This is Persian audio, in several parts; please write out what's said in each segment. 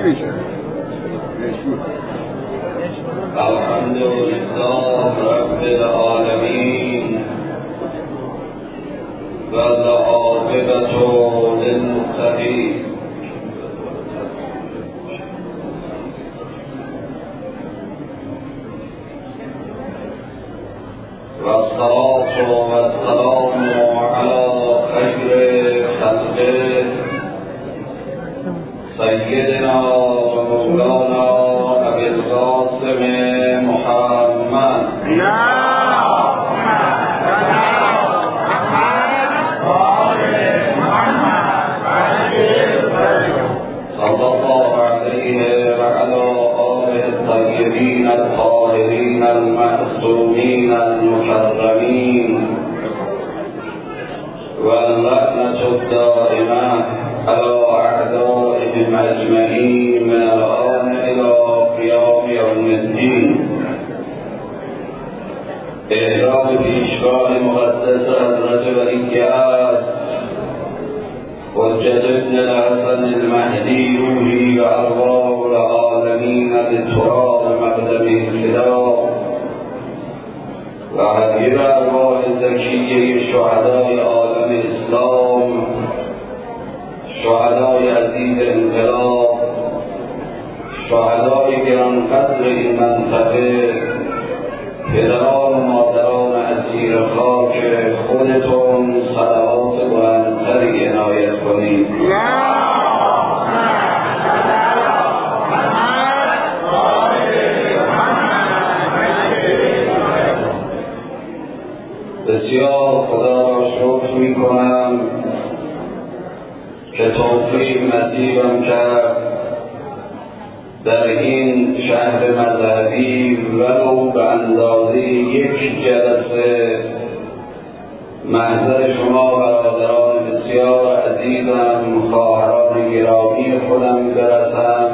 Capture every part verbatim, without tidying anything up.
الحمد لله رب العالمين والعاقبة للمتقين والصلاة والسلام على خير خلقه سيدنا ومولانا أبي القاسم محمد صلى الله عليه وعلى آله الطيبين الطاهرين المعصومين المكرمين واللعنة الدائمة على أعدائهم أجمعين من الآن إلى قيام يوم الدين. إحرام پیشگاه مقدس حضرت ولی است حجت ابن الحسن المهدی روحی و ارواح العالمین بتراب مقدم الفدا و حبیب ارواح زکیه شهدای عالم اسلام، شهدای عزیز انقلاب، شهدای گرانقدر این منطقه، پدران و مادران اسیر خاک خودتون صلوات بلندتری عنایت کنید. بسیار خدا را شکر می کنم که توفیق نصیبم کرد در این شهر مذهبی ولو به اندازه یک جلسه محضر شما برادران بسیار عزیزم، خواهران گرامی خودم برسم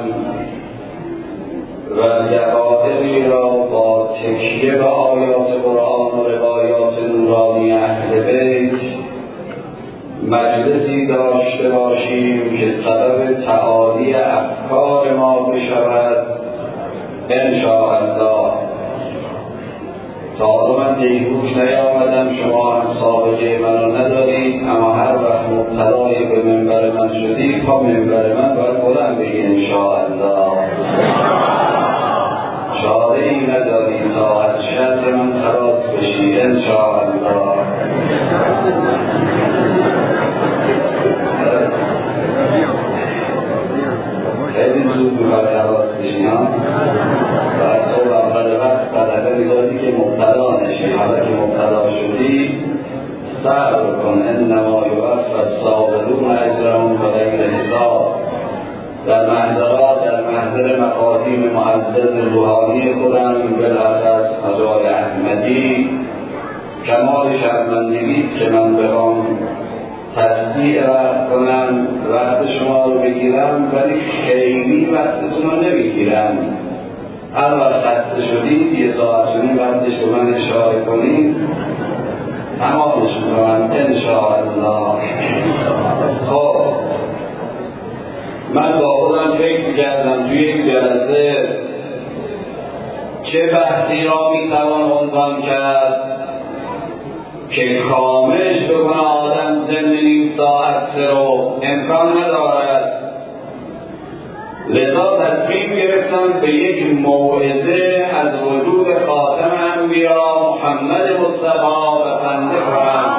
و دقایقی را با تکیه به آیات قرآن و روایات نورانی اهل بیت مجلسی داشته باشیم که سبب تعالی افکار ما بشود انشاءالله. تا حالا من دیهوک نیامدم، شما هم سابقه منو ندارید، اما هر وقت مبتلای به منبر من شدید پا منبر من باید بلند بگید انشاءالله. چاره ای ندارید تا از شر من خلاص بشید انشاءالله. خیلی زود میخواد خلاص بشید ها. باید تو اول وقت صدقه میدادی که مبتلا نشی، حالا که مبتلا شدی صبر کن. انما یوفی الصابرون اجرهم بغیر حساب. در محضرات در محضر مقادیم معزز روحانی خودم بالاخص حضرت احمدی کمال شرمندگی که من بخوام تصدیع وقت کنم وقت شما رو بگیرم، ولی خیلی وقتتون رو نمیگیرم. هر وقت خسته شدید یه ساعت شدید وقتش به من اشاره کنید تمامش میکنم انشاءالله. خب من با خودم فکر کردم توی یک جلسه چه بحثی را میتوان عنوان کرد که کاملش بکنه آدم ضمن نیم ساعت سه رو امکان ندارد. لذا تصمیم گرفتم به یک موعظه از وجود خاتم انبیا محمد مصطفی بسنده کنم.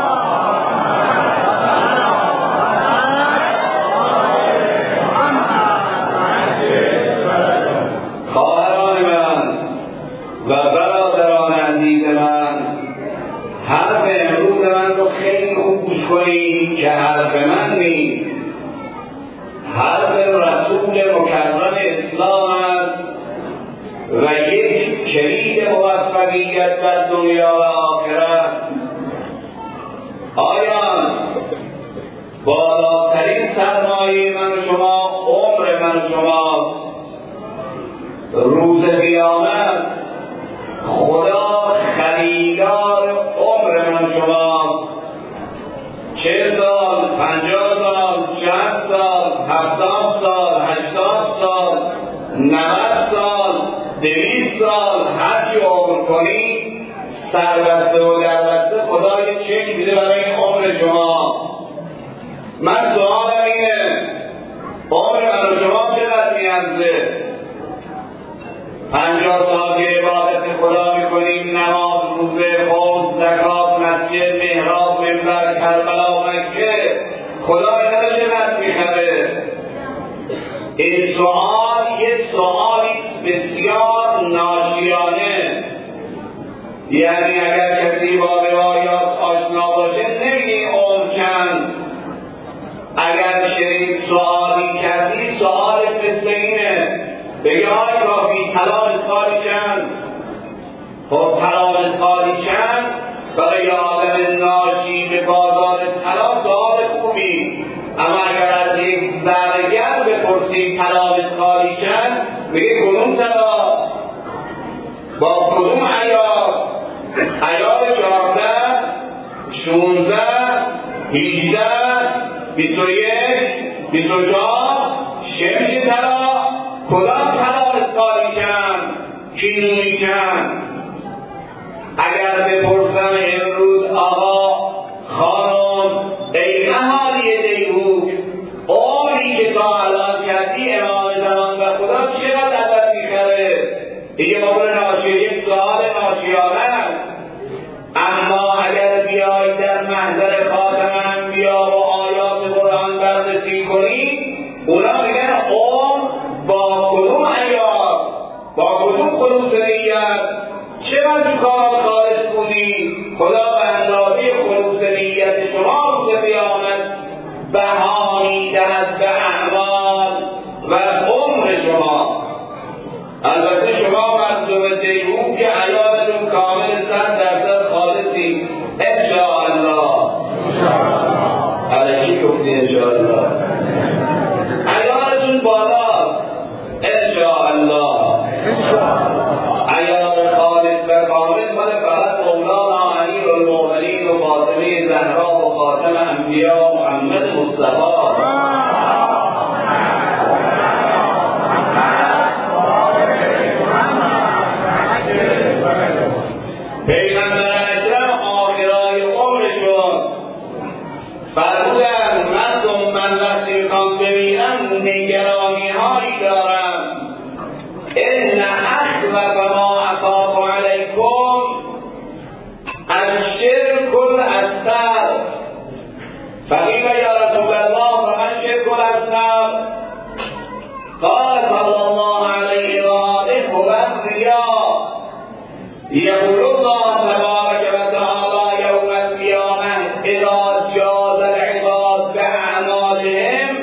خواهران من و برادران عزیز من، حرف امروز من رو خیلی خوب گوش کنید که حرف من نیست، حرف رسول مکرم اسلام است و یک کلید موفقیت در دنیا و آخرت. آیا بالاترین سرمایه من و شما عمر من و شما روز قیامت خدا خریدار عمر من و شما چه سال، پنجاه سال، چند سال، هفتاد سال، هشتاد سال، نود سال دویست سال هرچی عمر کنی سربسته و دربسته خدا یه چک میده برای این عمر شما. من سوالم اینه عمر من و شما چقدر میارزه؟ پنجاه سال که عبادت خدا میکنیم، نماز، روزه، خمس، زکات، مسجد، محراب، منبر، کربلا، مکه، خدا اینا رو چقدر میخره؟ این سوال یک سوالی بسیار ناشیانه. یعنی اگر کسی با روایات آشنا باشه نمیگی عمر چند. اگر چنین سوالی کردی سوال مثل اینه بگه آی کافی طلاق سالی چند؟ خب طلاق سالی چند؟ برای آدم ناشی به بازار طلاق سوال خوبی. اما اگر از یک زرگر بپرسی طلاق سالی چند؟ بگه کدوم طلاق؟ با کدوم عیار؟ عیار چهارده، شونزده، هیجده، بیست و یک، بیست و چهار، شمشی طلاق. کدام طلاق سالی چند؟ کینونی چند؟ اگر بپرسم امروز آقا خانم ای اهالی دیهوک عمری که تا الان کردی امام زمان و خدا چقدر ازت میخره؟ دیگه عمر ناشی یک سوال ناشیانه. اما اگر بیایی در محضر خاتم انبیا و آیات قرآن بررسی کنی اونا میگن عمر با کدوم عیار، با کدوم خلوص نیت، چقدر کار خالص بودی، خدا به اندازه خلوص نیت شما روز قیامت بها میدهد به اعمال و عمر شما. البته شما مردم دیهوک که عیارتون کامل صد درصد خالصی انشاءالله. الکی گفتی انشاءالله. عیارتون بالا انشاءالله. عیار خالص و کامل مال فقط مولانا امیرالمؤمنین و فاطمه زهرا و خاتم انبیا محمد مصطفی. پیغمبر اکرم آخرای عمرشون فرمودن مردم من وقتی میخوام ببینم نگرانی هایی دارم. ان اخوف ما اخاف علیکم الشرک الاصغر. فقیل یا رسول الله فمن شرک الاصغر؟ قال صلی الله علیه و آله هو الریا. یقول الله تبارک و تعالی یوم القیامه اذا جاز العباد باعمالهم.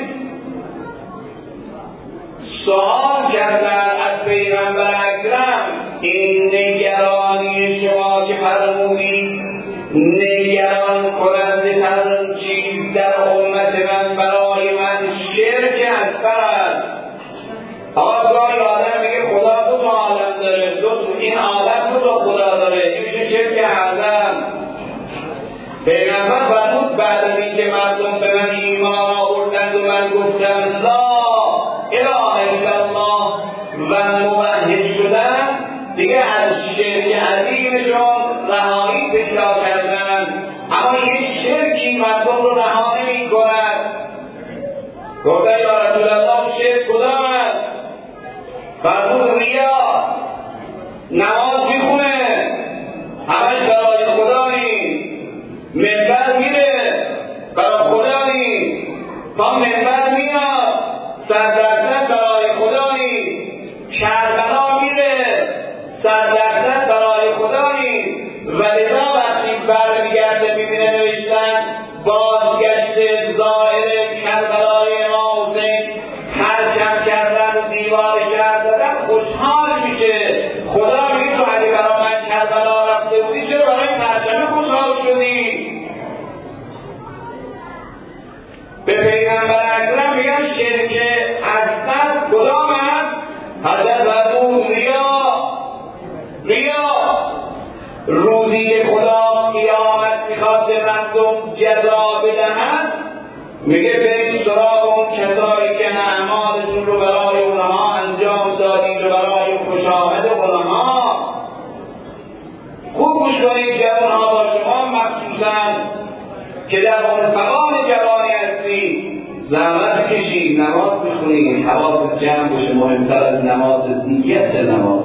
سوال کردن از پیغمبر اکرم این نگرانی شما که فرمودید نگران کننده ترین چیز در امت من برای من شرک اکبر است. آقا گاهی آدم میگه خدا دو تا عالم داره، دو تو این عالم دو تا خدا داره، این میشه شرک اعظم. پیغمبر فرمود بعد از اینکه مردم به من ایمان آوردند و من گفتم لا اله الا الله و موحد شدن، دیگه از شرک عظیمشون رهایی پیدا کردن. اما یه شرکی مردم رو رها نمی‌کند. گفتن یا رسول الله شرک کدام است؟ فرمود ریا. نماز میخونه همش برای خدا نی، منبر میره برای خدا نی، تا منبر میاد صد درصد برای خدا نی، کربلا میره صد درصد برای خدا نی. و لذا وقتی برمیگرده میبینه نوشتن بازگشت ظاهر کربلای امام حسین پرچم کردن و دیوار شهر دادن خوشحال میشه. خدا میگه تو اگه برای من کربلا رفته بودی چرا برای پرچم خوشحال شدی؟ به پیغمبر اکرم میگن شرک اصغر کدام است؟ حضرت فرمود ریا. ریا روزی که خدا قیامت میخواد به مردم جزا بدهد میگه برید سراغ اون کسایی که اعمالشون رو برای اونها انجام داد حواست جمع باشه مهمتر از نماز نیت نماز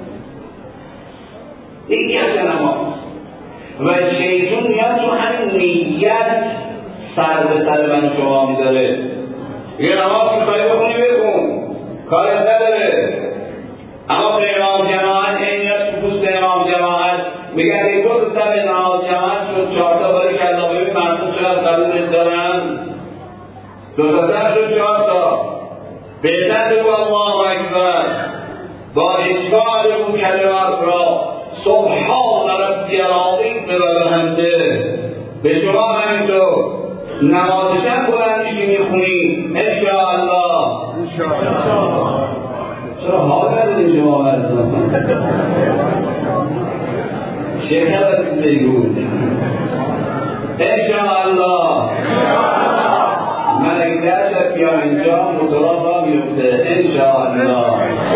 نیت نماز و شیطان میاد تو همین نیت سر به سر من شما میداره یه نماز میخوایی بخونی بکن کارت نداره اما به امام جماعت اینیت تو پوست امام جماعت میگه اگه دو تا سر نماز جماعت شد چهارتا باری که الله ببین مردم چقدر قبولش دارن دو تا سر شد چهارتا بهتر بگو الله اکبر با اشکال اون کلمات را سبحان ربی العظیم ببرهنده به شما همینطور نمازشن بلندی که میخونی انشاءالله چرا حال نداریم شما مردم شیخه بسیده بود انشاءالله من اگه درشت بیام اینجا موتوران را میفته انشاءالله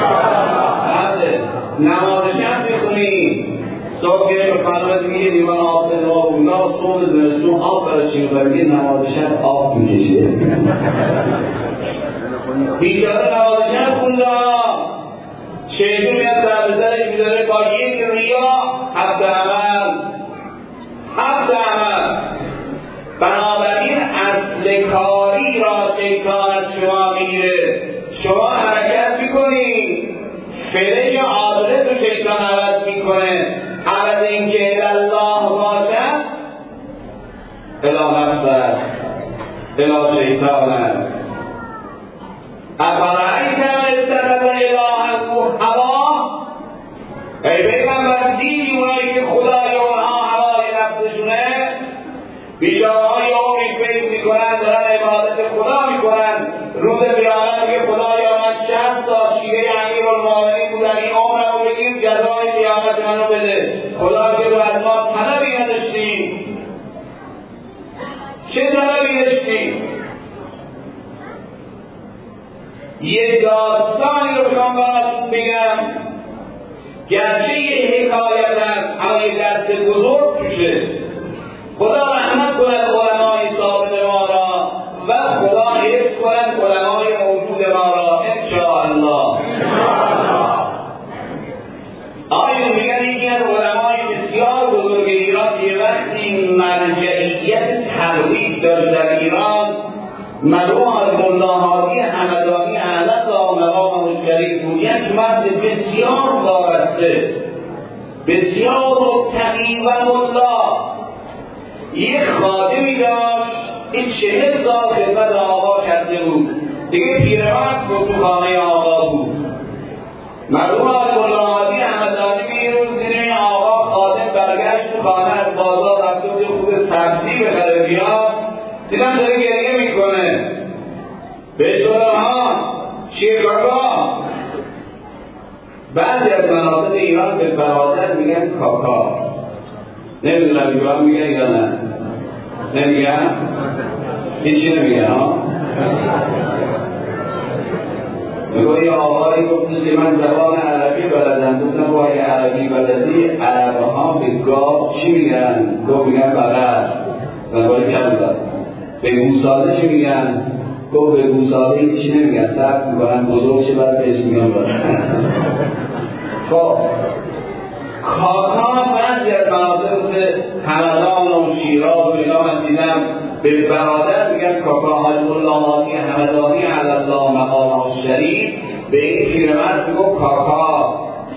نمازشن میخونی صبح که به خانمت میگه دیوان آب به نما بودا صبح زمستون آب برشیم برگه نمازشن آب میکشه بیچاره نمازشن خونده شیطون میاد در بزرش میداره با یک ریا حبد عمل حبد عمل بنابراین اصل کاری را شیطان از شما میگیره شما حرکت میکنی فعل عادله تو شیطان عوض میکنه عوض اینکه الله باشد الی نفسه الی شیطانه افرأیت من اتخذ الهه هواه ای پیغمبر دیدی اونایی که خدای اونها هوای نفسشونه بیچاره‌های عمری فکر میکنن دارن عبادت خدا میکنن روز قیامت میگه خدایا من شصت سال شیوه امیرالمؤمنین بودن این عمرمو بگیر جزای قیامت منو بده خدا که رو از ما طلبی نداشتی چه طلبی داشتی یه داستانی رو بخوام براتون بگم گرچه یه حکایت هست اما یه درس بزرگ توشه خدا رحمت کند علمای ثابت ما را و خدا حفظ کند علمای موجود ما را انشاءالله آیا میگن یکی از علمای بسیار بزرگ ایران یه وقتی مرجعیت تحریف داشت در ایران مرحوم از ملاحاظی همدانی اعلت و مقام الشریف بود یک مرد بسیار وابسته بسیار متقی و ملا یک خادمی داشت این چهل سال خدمت آقا کرده بود دیگه پیرمرد بود تو خانه آقا بود مرحوم از ملاحاظی همدانی میگه روز دیدن آقا خادم برگشت تو خانه از بازار رفته بود خود سبزی بخره بیاد دیدم داره گریه میکنه به ها چیه کاکا بعضی از مناطق ایران به برادر میگن کاکا نمیدونم ایران میگن یا نه نمیگن هیچی نمیگن ها میگو یه آقایی گفتش که من زبان عربی بلدم گفتم با اگه عربی بلدی عربه ها به گاب چی میگن گو میگن بغل زبانی کم بودن به گوساله چی میگن گو به گوساله هیچی نمیگن سرد میکنن بزرگ چه بعد بهش میگن خب کاکا بعضی از مناطق مثل همدان و شیراز و اینا من دیدم به برادر میگن کاکا حاج اللهی همدانی علی الله مقام الشریف به این پیرمرد میگو کاکا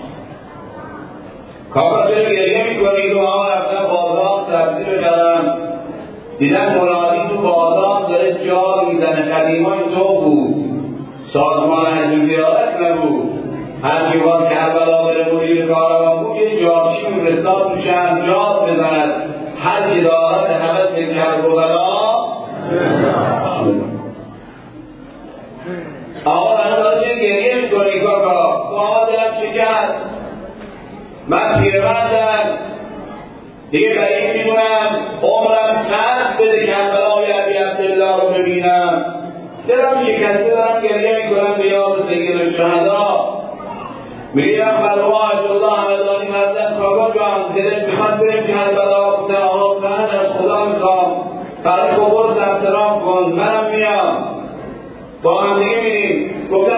کاکا چرا گریه میکنید و ها رفتن بازار سبزی بخرم دیدن مرادی تو بازار داره جا میزنه قدیما اینطور بود سازمان حجم زیارت نبود هر جوان کربلا بره مدیر کاروان بود یه جارچی میرساد تو چند جاد بزند هر چی دارد حوث کربلا آقا من داره چه گریه میکنی کاکا تو آقا دلم شکست من پیرمردم دیگه بعید میدونم عمرم خرد بده کربلای ابی عبدالله رو ببینم دلم شکسته دارم گریه میکنم به یاد سید الشهدا میگم مرحوم الله همدانی مردن کاکا جان دلش میخواد بریم کربلا گفتن آقا من از خدا میخوام برای قبور ثبت نام کن منم میام با هم دیگه میریم گفتن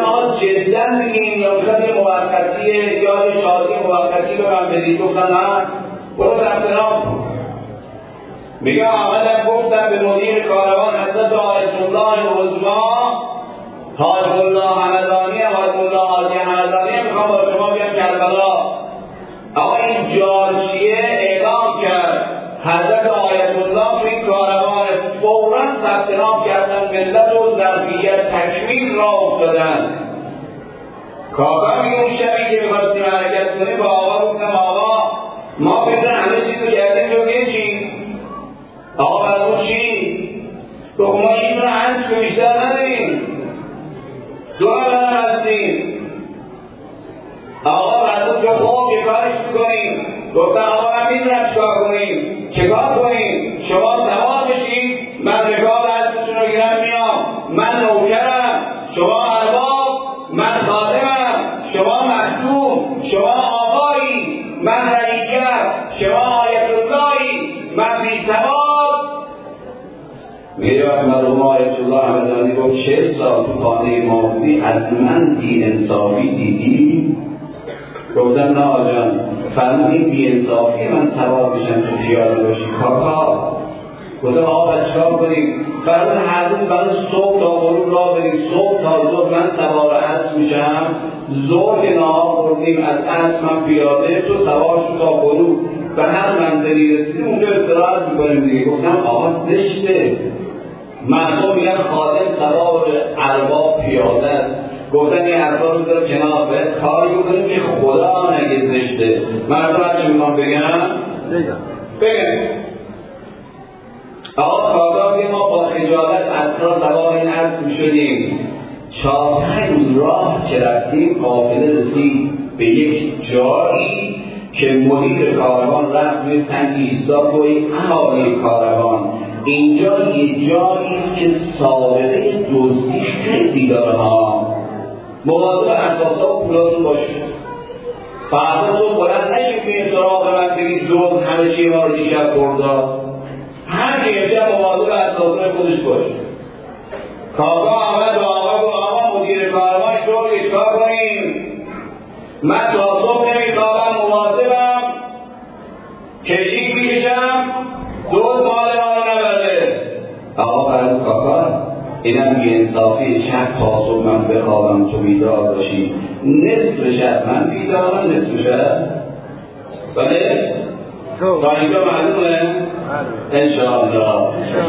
جدا بگیم یا میخواد یه موقتیه یا یه شادی موقتی رو من بدید؟ گفتم نه، برو ثبت نام کن. میگه آمدم گفتم به مدیر کاروان حضرت آیت الله العظمی حاج الله همدانی حاج الله حاجی همدانی میخوام با شما بیام کربلا. آقا این جارچیه اعلام کرد حضرت آیت الله توی این کاروان فوراً ثبت نام کردن، ملت و ظرفیت تکمیل را افتادن. کاغا میگه اون شبی که میخواستیم حرکت کنیم با آقا گفتم آقا ما فکر همه چیز رو کردیم جوگه چی؟ آقا بر اون چی؟ گفت ما این رو هنچ که بیشتر نداریم، دو هم هستیم. آقا بر اون که خوب که کارش کنیم. گفتم آقا من میدونم چکار کنیم، چکار کنیم؟ شما سوار بشید، من رکاب هستتون رو گیرم میام، من نوکرم، شما ارباب، من خادمم، شما مخدوم، شما آقایی، من رئیسم، شما آیت اللهی، من بی‌سواد. میره وقت مرحوم آیت الله همدانی گفت چه سال تو خانه ما بودی از من بی انصافی دیدی؟ گفتم نه آجان، فرمودین بی انصافی من سوار بشم تو پیاده باشی کاکا. گفتم آقا چیکار کنیم؟ فرمود هر روز برای صبح تا غروب راه بریم، صبح تا ظهر من سوار اسب میشم، ظهر که نهار خوردیم از اسب من پیاده، تو سوار شو تا غروب، به هر منزلی رسیدیم اونجا استراحت میکنیم دیگه. گفتم آقا زشته، مردم میگن خادم سوار ارباب پیاده است. گفتن این حرفا رو بذار کنار، باید کاری بکنیم که خدا نگه زشته. مردم هرچی میخوام بگم بگم. آقا کاغا که ما با خجالت اصلا سوار این اسب میشدیم، چهار پنج روز راه که رفتیم قافله رسید به یک جایی که مدیر کاروان رفت روی سنگ ایستاد و این اهالی کاروان اینجا یه جایی که سابقه دزدی خیلی داره ها، مواظب اساسا و پولاتون باشید. فردا تو بلند نشید که این سراغ من بگید جز همه چی ما رو دیشب بردا، هر که یه مواظب اساسا خودش باشه. کاغا آمد و آقا گفت آقا مدیر کاروان شغل چیکار کنیم؟ من تا صبح نمیخوابم، مواظبم کشیک میکشم دوز مال ما رو نبرده. آقا فرمود کاکا اینم بی انصافی، شب تا صبح من بخوابم تو بیدار باشی، نصف شب من بیدارم، نصف شب بله؟ تا اینجا معلومه؟ انشاءالله.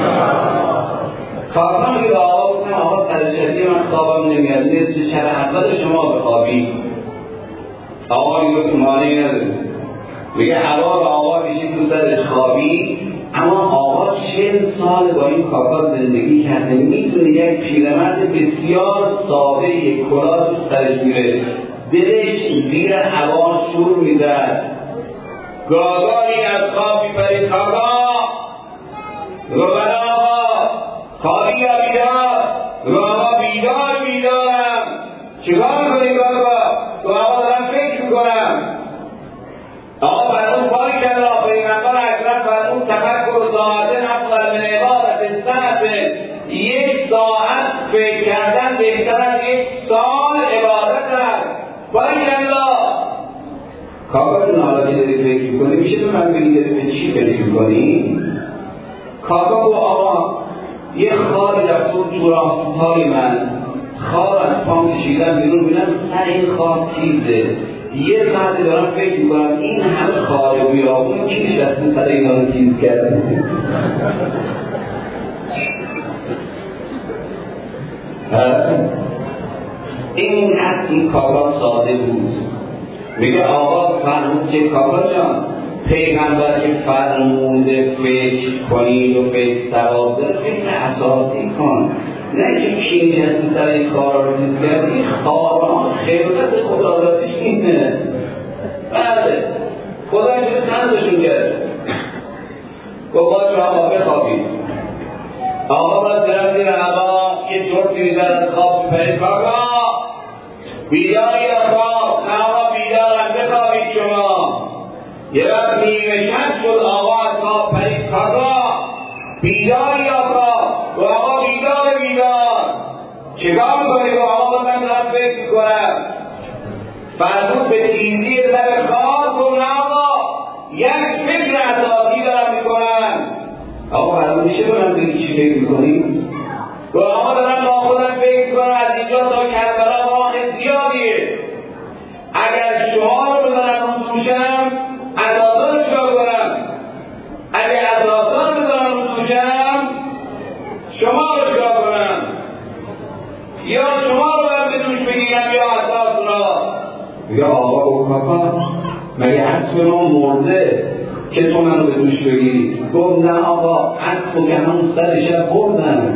کاکا میگه آقا گفتم آقا سرشدی من خوابم نمیاد، نصف شب اول شما بخوابی. آقا میگه تو مانعی نداره، میگه هوا به آقا میشید تو سرش خوابی، اما آقا چهل سال با این کاکا زندگی کرده، میتونه یک پیرمرد بسیار ساده یک کلاه تو سرش میره، دلش زیر هوا شور میزد، گاگاهی از خواب میپرید کاکا روبن آقا خوابی یا بیدار؟ رو آقا بیدار بیدارم. چیکار میکنی کاکا؟ تو آقا دارم فکر میکنم. آقا فرمود باری کرده پیغمبر اکرم فرمود تفکر ساعته افضل من عبادت سنه، یک ساعت فکر کردن بهتر از یک سال عبادت است. باری کرده کاکا جون حالا که داری فکر میکنی میشه تو من بگی داری به چی فکر میکنی؟ کاکا گفت آقا یه خاری رفتون تو راههای من، خار از پام کشیدن بیرون، بینم سر این خار تیزه، یه ساعتی دارم فکر میکنم این همه خار بیابون کی نشسته سر اینا رو تیز کرده؟ این از این کاکا ساده بود. میگه آقا فرمود که کاکا جان پیغمبر که فرموده فکر کنید و فکر ثواب داره، فکر اساسی کن، نه که کی نشسته سر این کارا رو تیز کرد. این خارها خبرت خدا دادش اینه. بله خدا اینجور تنزشون کرد. گفت باشه آقا بخوابید. آقا باید درم زیر هوا یه جرتی میزد از خواب بپرید کاکا بیداری آقا، نه آقا بیدارم بخوابید شما. یه وقت نیمه شب شد آقا از خواب پرید کاکا بیداری آقا. و آقا بیدار بیدار چگاه میکنی؟ و آقا بازم دارم فکر میکنم. مربوط به تیزی لب کار کن. آقا یک فکر اساسی دارم میکنن. آقا معلوم میشه به من بگی چی فکر میکنی؟ و آقا دارم با خودم فکر کنم از اینجا تا کربلا راه زیادیه. اگر شما رو بذارم اون توشم عزازان رو چکار کنم؟ اگر عزازان رو بذارم اون توشم شما رو چکار کنم؟ یا شما رو برم به دوش بگیرم یا عزاز را؟ یا آقا و کاکا مگه عصف ما مرده که تو منو به دوش بگیری؟ گفت نه آقا عصف و گمون سر شب بردن.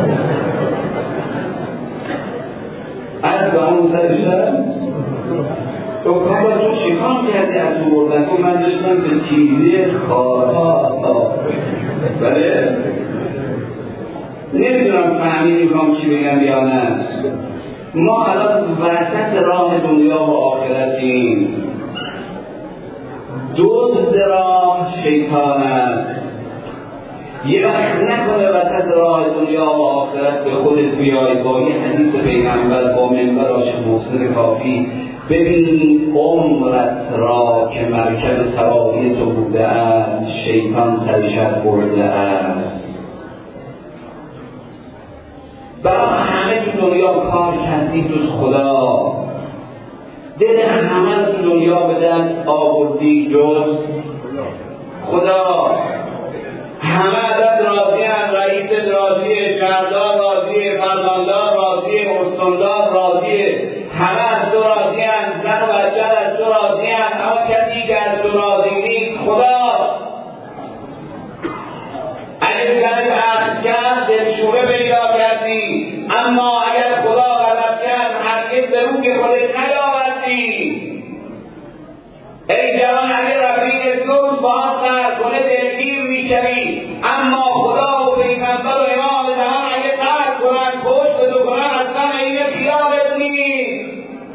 عصف و همون سر شب؟ تو کاکا تو چیکار کردی از تو بردن؟ گفت من داشتم به تیزی کارها. بله؟ نمیدونم فهمیدی میخوام چی بگم یا نه. ما الان وسط راه دنیا و آخرتیم. دزد راه شیطان است. یه وقت نکنه وسط راه دنیا و آخرت به خودت بیای با یه حدیث پیغمبر با منبر عاشق محسن کافی ببین عمرت را که مرکب سواری تو بوده است شیطان سرشت برده است. برای همه تو دنیا کار کردی جز خدا. دل همه تو دنیا به دست آوردی جز خدا. همه ازت راضی هم، رئیست راضیه، شهردار راضیه، فرماندار راضیه، استاندار راضیه، همه از تو راضی هم، زن و بچه از تو راضی هم. اما کسی که از تو راضی نیست خدا. اگه بگرد عقل کرد دلشوره پیدا کردی، اما اگر خدا غضب کرد هرگز به روی خودت نیاوردی. ای جوان اگر رفیق دوست باهات قهر کنه دلگیر میشوی، اما خدا و پیغمبر و امام زمان اگه قهر کنن پشت تو کنن اصلا اینه خیالت نیست.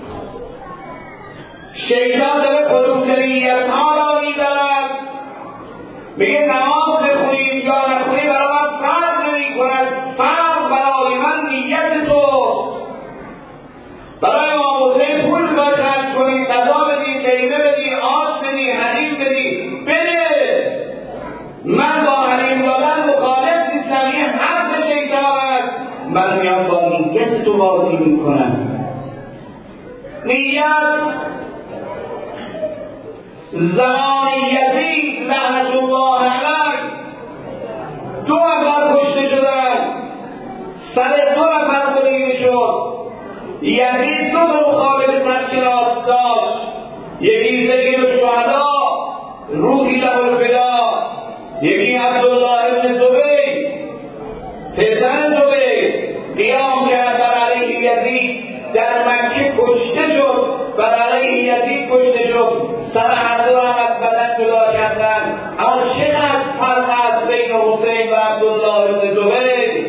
شیطان داره خصوصیت ها را میدارد، میگه نماز بخونید یا نخونید برای من فرق نمی کند. فرق برای من نیت تو. برای امام حسین پول باید خرج کنی، غذا بدی، کیمه بدی، آش بدی، حلیم بدی، بده. من با حلیم دادن مخالف نیستم. این حرف شیطان است. من میام با نیت تو بازی میکنم. نیت زمان یزید لعنت الله علیه دو نفر کشته شدن، سر دو نفر بریده شد. یزید دو تا مقابل سرشناس داشت، یکی سید الشهدا روحی له الفدا، یکی عبدالله بن زبیر پسر زبیر قیام کرد بر علیه یزید. در مکه کشته شد، بر علیه یزید کشته شد. سر هر دو هم از بدن جدا کردن. اما چقدر فرق است بین حسین و عبدالله بن زبیر؟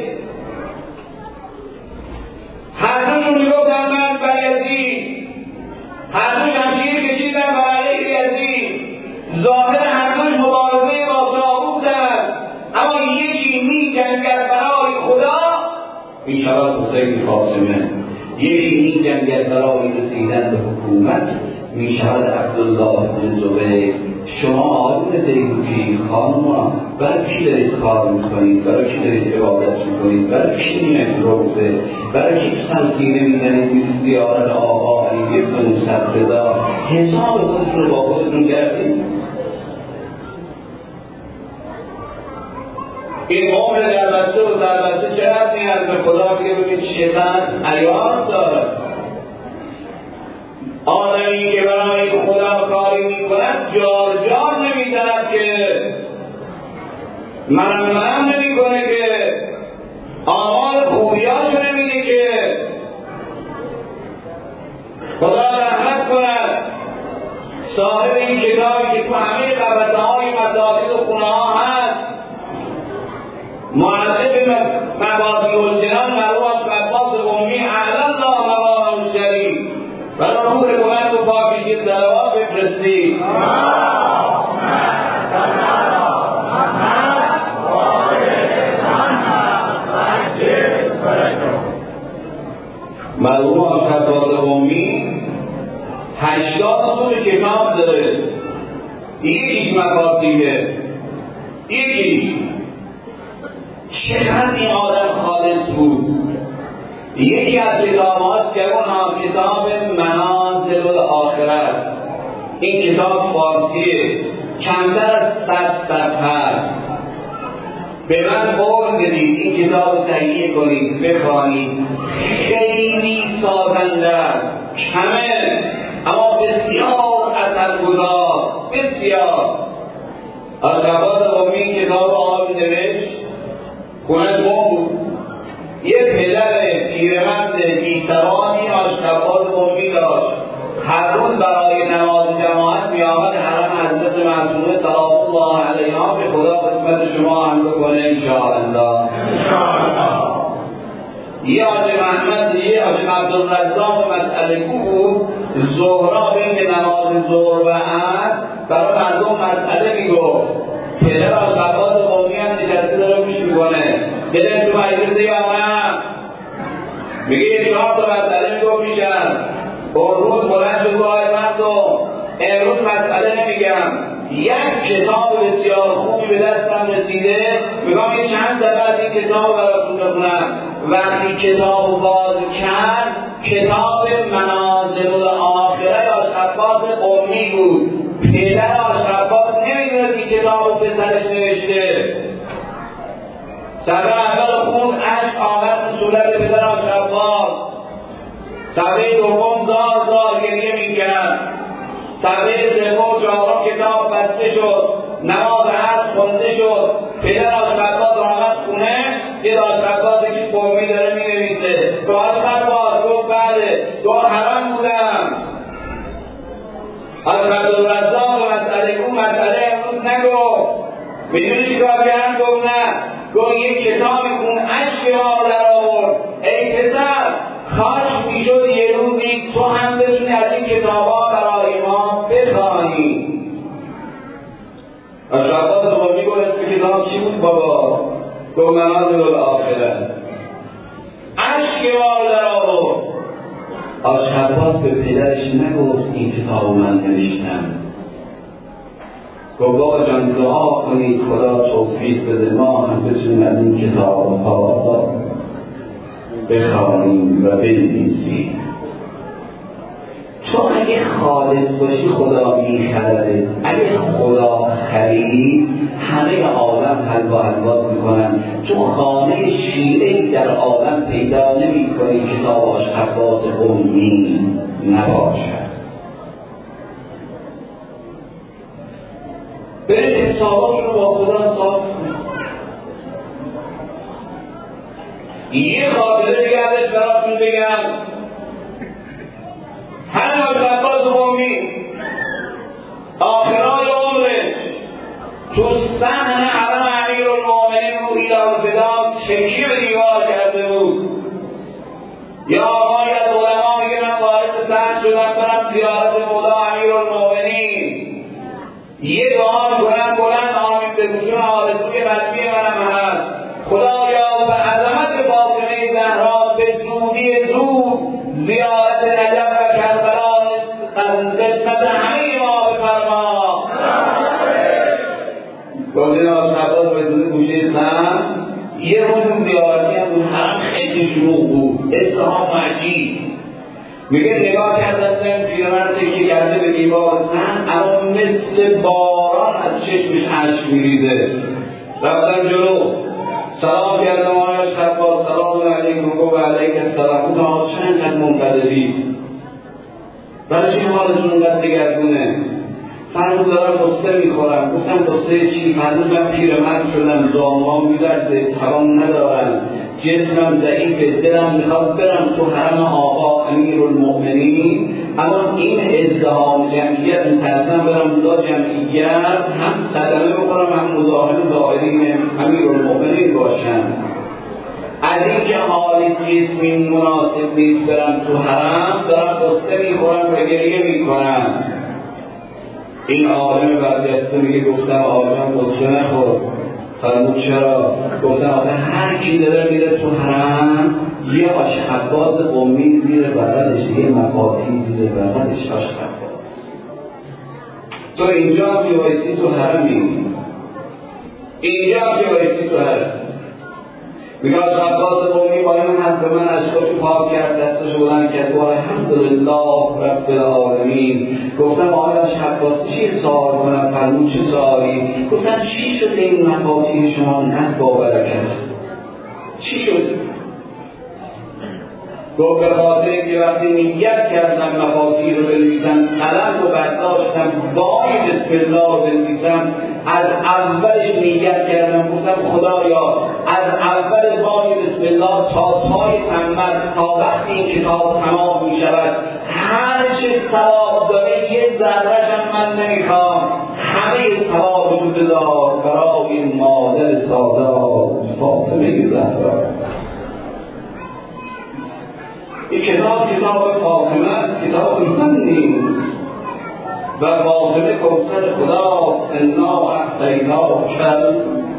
هر دوشون میگفتن من بر یزید، هر دوش همشیر کشیدن بر علیه یزید. ظاهر هر دوش مبارزه با طاغوتند، اما یکی میجنگد برای خدا میشود حسین فاطمه، یکی میجنگد برای رسیدن به حکومت میشود عبدالله بن زبیر. شما آدم دیگوکی خانوما برای کی دارید کار میکنید؟ برای کی دارید عبادت میکنید؟ برای کی میاد روزه؟ برای کی تلقینه میزنید میز زیارت آقا علی ابن مصطفی؟ حساب خودتون رو با خودتون کردید؟ این عمر دربسته و دربسته چقدر نیاز به خدا بگه ببین شیطان عیار دارد. آدمی که برای خدا کاری میکند جار جار نمیزند که منم منم نمیکنه که آمال خوبیاشو نمیده که. خدا رحمت کند صاحب این کتابی که تو همه قبطه های مساجد و خونه ها هست، معلم مبادی الجنان مرحوم عباس قمی اعلی الله مقامه الشریف برای روح بلند و پاکی صلوات بفرستید. مرحوم عباس قمی هشتاد اصول کتاب داره، یکیش مفاتیحه، یکیش. چقدر این آدم خالص بود. یکی از کتابات که اونها کتاب منازل الاخره، این کتاب فارسیه، کمتر از صد صفحه. به من قول بدید این کتاب رو تهیه کنید بخوانید. خیلی سازنده است، کمه اما بسیار اثرگذار، بسیار. از شباز قومی کتاب آبی نوشت، خونه بود. یه پدر پیرمرد بی‌سوادی آشرف‌آباد قومی داشت. هر روز برای نماز جماعت می‌آمد حرم حضرت معصومه سلام الله علیها به خدا قسمت شما هم بکنه انشاءالله. یه حاج محمد، یه حاج عبدالرزاق مسئله بود، ظهرا بین نماز ظهر و عصر برای مردم مسئله میگفت. پدر آشرف‌آباد قومی هم نشسته داره گوش میکنه. دلت تو مجلس یا نه؟ میگه یه چهار تا مسئله میگفت میشن. اون روز بلند شد گفت مردم امروز مسئله نمیگم، یک کتاب بسیار خوبی به دستم رسیده، میگم یه چند دفعه از این کتاب براتون بخونم. وقتی کتاب باز کرد، کتاب منازل الاخره آشرف‌آباد قومی بود. پدر آشرف‌آباد نمیدونه این کتاب رو پسرش نوشته. صفحه اول خون عشق آمد به صورت پدر آشرف‌آباد. صفحه دوم زار زار گریه میکرد. صفحه سوم چهارم کتاب بسته شد، نماز عصر خونده شد. پدر آشرف‌آباد آمد خونه، دید آشرف‌آباد یکی قومی داره مینویسه. تو آشرف‌آباد گفت بله، تو حرام بودم. از عبدالرزاق مسئله کو مسئله امروز نگفت. میدونی چیکار کردن؟ گفت نه. گفت یک کتابی کن اشک ما در آورد. ای پسر، کاش میشد یه روزی تو هم بتونی از این کتابا برای ما بخوانی. آشرف‌آباد قومی گفت اسم کتاب چی بود بابا؟ گفت منازل الاخره. اشک ما در آورد. آشرف‌آباد به پدرش نگفت این کتاب من نوشتم. گفت بابا جان دعا کنید خدا توفیق بده ما هم بتونیم از این کتاب ها بخوانیم و بنویسیم. تو اگه خالص باشی خدا میخرده، اگه خدا خرید همه عالم حلوا حلوا میکنن. تو خانه شیعه‌ای در عالم پیدا نمی کنی کتاب آشرف‌آباد قومی نباشد. برید حسابات رو با خدا صاف کنید. یه خاطره دیگه ازش براتون بگم. همین آشرف‌آباد قومی آخرای عمرش تو صحن حرم امیرالمؤمنین روحی الفدا تکیه به دیوار کرده بود. یا آقای از علما میگه من وارد صحن شدم برم زیارت مولا امیرالمؤمنین، یه دعا میکنم بلند آمین به گوشون آرزوی قلبی منم هست. خدایا به عظمت فاطمه زهرا به زودی زود زیارت نجف و کربلا قسمت همه ما بفرما. گفتین آشرف‌آباد به زودی گوشه سم. یه روز زیارتی هم بود، هم خیلی شروع بود، ازدحام عجیب. میگه نگاه کردن پیرمرد که گرده به دیوار سن، اما مثل باران از چشمش اشک میریزه. رفتن جلو، سلام کردم آقای آشرف‌آباد، سلام علیکم. گفت علیک السلام. گفتم آقا چند قد منتظری؟ برای چی حالتون اونقدر دگرگونه؟ فرمود دارم قصه میخورم. گفتم قصه چی؟ فرمود من پیرمرد شدم، زامام می‌لرزه، توان ندارم، جسمم ضعیفه، دلم میخواد برم تو حرم آقا امیرالمؤمنین، اما این ازدحام جمعیت میترسم برم اونجا جمعیت هم صدمه بخورم هم مزاحم زائرین امیرالمؤمنین باشم. از اینکه حالی جسمی مناسب نیست برم تو حرم، دارم قصه میخورم و گریه میکنم. این عالم برجسته میگه گفتم آجان قصه نخور. فرمود چرا؟ گفتم آخه هر کی داره میره تو حرم یه آشرف‌آباد قومی زیر بغلش، یه مفاتیح زیر بغلش آشرف‌آباد. تو اینجا میبایستی تو حرمی، اینجا میبایستی تو حرم. میگه از عباس قومی با این حرف من اشکاشو پاک کرد، دستشو بلند کرد و الحمدلله رب العالمین. گفتم آقای عباس چی سوال کنم؟ فرمود چه سوالی؟ گفتم چی شده این مفاتیح شما انقدر بابرکت؟ چی شد؟ گفت به خاطر که وقتی نیت کردم مفاتیح رو بنویسم، قلم رو برداشتم وای بسم الله بنویسم، از اولش نیت کردم گفتم خدایا از اول وای بسم الله تا پای محمد تا وقتی این کتاب تمام می شود هر چه ثواب داره یه ذره‌ش هم من نمیخوام، همه ثواب رو بذار برای مادر سادات فاطمه زهرا. این کتاب کتاب فاطمه است، کتاب من نیست و فاطمه کوثر خدا انا اعطیناک شد.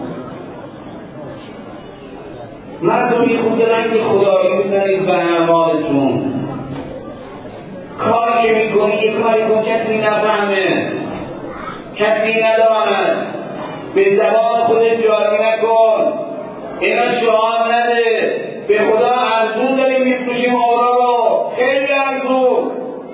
مردمی خود رنگ خدایی بزنید به اعمالتون. کاری که میکنی یه کاری کن کسی نفهمه، کسی نداند، به زبان خودت جاری نکن، اینا شعار نده. به خدا ارزون داریم میفروشیم آرا رو، خیلی ارزون.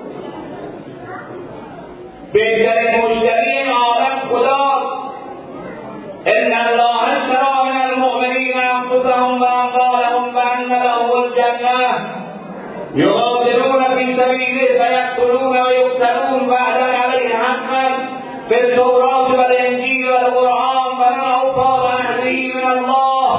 بهترین مشتری این عالم خداست. ان الله اشتری من المؤمنین انفسهم و اموالهم بان لهم الجنه یقاتلون فی سبیله فیقتلون و یقتلون وعدا علیه حقا فی التوراة والانجیل والقرآن ومن اوفی بعهده من الله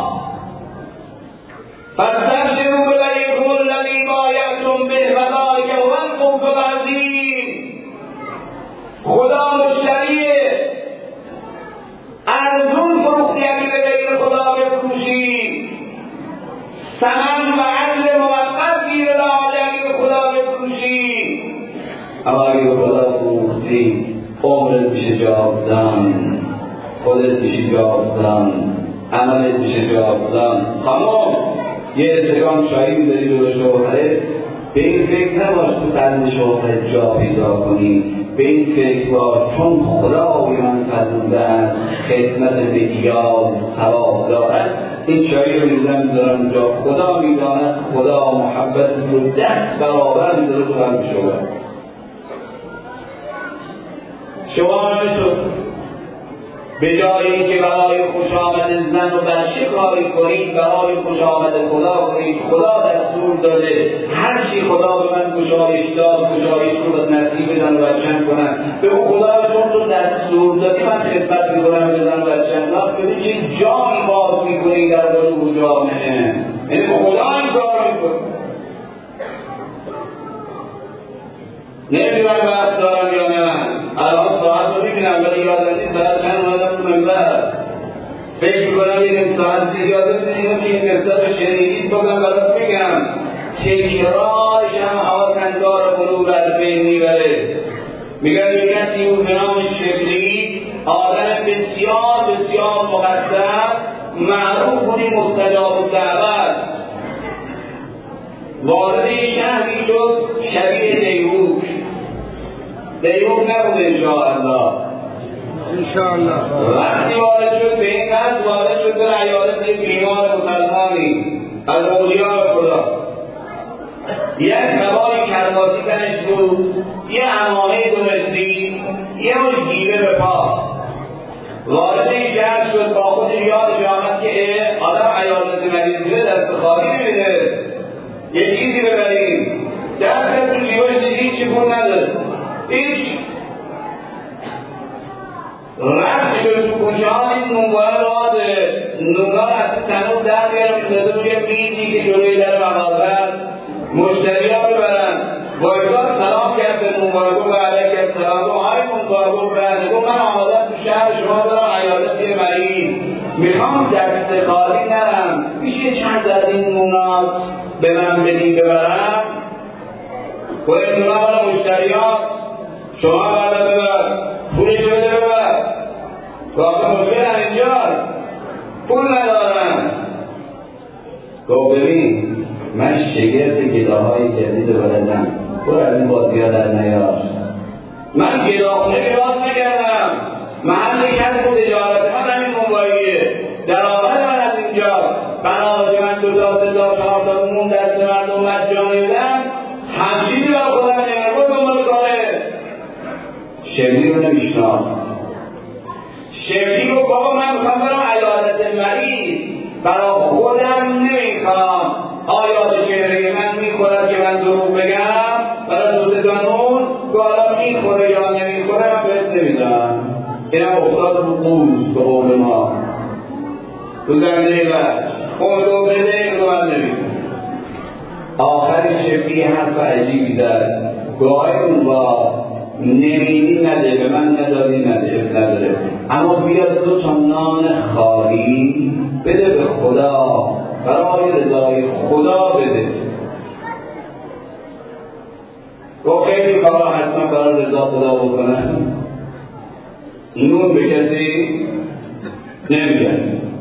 فاستبشروا ببیعکم الذی بایعتم به و ذلک هو الفوز العظیم. خدا مشتریه، ارزون فروختی اگه به غیر خدا بفروشی، ثمن و عدل موقت گیر داده اگه به خدا بفروشی. اما اگه به خدا فروختی عمرت میشه جاودان، خودت میشه جاودان، عملت میشه جاودان. خانم یه استگان شایی میداری جلو شوهره، به این فکر نباش تو قلب شوهرت جا پیدا کنی، به این فکر باش چون خدای من فرموده است خدمت به ایال ثواب دارد. این چایی رو میزن میذارم اونجا، خدا میداند خدا محبت رو دست برابر میذاره تو قلب شوهر. شما نشد به جای اینکه برای خوش آمد زن و بچه کاری کنید، برای خوش آمد خدا کنید. خدا دستور داده هر چی خدا به من گشایش داد، گشایش رو به نصیب زن و بچه‌م کنن. به اون خدا چون تو دستور دادی من خدمت میکنم به زن و بچه‌م. نه ببین چه جایی باز میکنی در قلوب جامعه، یعنی به خدا این کار میکنی. نمیدونم بحث دارم یا نه، الان ساعت رو میبینم ولی یادم نیست ساعت چند اومدم تو منبر. فکر میکنم این ساعت زیاده میدونم که این قصه رو شنیدید بگم برات بگم. تکرارش هم آسندار قلوب از بین میبره. میگن یک کسی بود به نام شبلی، آدم بسیار بسیار مقدس، معروف بودی مستجاب الدعوت. وارد شهری شد شبیه دیهوک. دیهوک نبود انشاءالله انشاءالله. وقتی وارد شد به این قصد وارد شد به عیادت یک بیمار مسلمانی از اولیاء خدا. یک قبای کرباسی تنش بود، یه عمامه دونستی، یه مش گیره به پا. وارد این شهر شد، با خودش یادش آمد که آدم عیادت مریض میره دست خالی نمیده، یه چیزی ببریم. دست تو جیبش دیدی هیچی پول نداره، هیچ. رفت شد تو کوچه ها دید نونگاه راده، نونگاه از تنور در بیارم میزده روی میزی که جلوی در مغازه است، مشتری ها ببرن. وایزاد سلام کرد به نونگاه، گفت علیک السلام. گفت های نونگاه، گفت برده. گفت من آمدم تو شهر شما دارم عیادت یه مریض، میخوام دست خالی نرم، میشه چند از این نونات به من بدین ببرم؟ گفت این نونات مال مشتری ها، شما برده ببر، پولش بده ببر. واقع مشکل هم اینجاست، پول ندارم. گفت ببین من شگرد گداهای جدید بلدم، برو از این بازی ها در نیار. من گداخونه راست نکردم، محل کسب و تجارت من همین موبایلیه، درآمد من از اینجا. بنابراین من دو تا سه تا چهار تا مون دست مردم مجانی بدم، همچینی را خودم نگرد دنبال کاره. شبلی رو نمیشناخت. شبلی رو بابا من میخوام برم عیادت مریض، برای خودم نمیخوام آیا چهره من میخورد که من دروغ بگم برای دوست قانون که حالا میخوره یا نمیخوره من بهت نمیدم. اینم افتاد رو قوز به قول ما تو زمینه بر اون رو بده این رو من نمیدم. آخری شبلی حرف عجیبی زد، گاهی اون با نمیدی نده به من ندادی نده نداره، اما بیاد دو تا نان خالی بده به خدا، برای رضای خدا بده. گفت خیلی کارا حتما برای رضا خدا بکنن، نون به کسی نمیگن.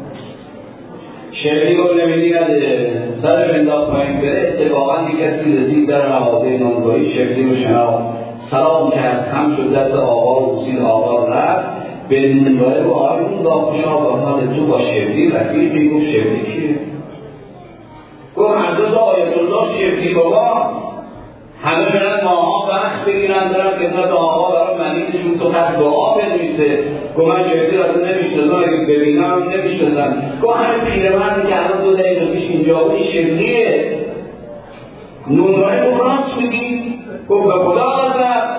شبلی رو نمیدی نده، سر بنداز پایین بره. اتفاقا یک کسی رسید در مغازه نانگاهی، شبلی رو شناخت، سلام کرد، هم شد دست آقا و بوسید. آقا رفت به نونگاهی و آقای اون داخل شاه تو با شبلی رفیقی. گفت شبلی کیه؟ گفت حضرت آیت الله شبلی بابا. همه برن ماها وقت بگیرن دارن خدمت آقا برای منیدشون تو خط دعا بنویسه. گفت من شبلی را نمیشناسم، اگه ببینم نمیشناسم. گفت همه پیرمردی که الان دو دقیقه پیش اینجا بود شبلیه. نونگاهی گفت راست میگی؟ گفت به خدا قسم،